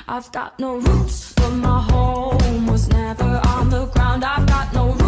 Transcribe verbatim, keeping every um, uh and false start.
I've got no roots, but my home was never on the ground. I've got no